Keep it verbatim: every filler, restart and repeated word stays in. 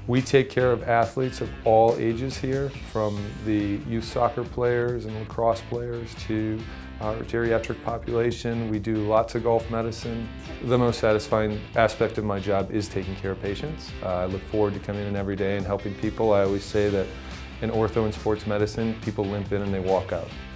We take care of athletes of all ages here, from the youth soccer players and lacrosse players to our geriatric population. We do lots of golf medicine. The most satisfying aspect of my job is taking care of patients. Uh, I look forward to coming in every day and helping people. I always say that in ortho and sports medicine, people limp in and they walk out.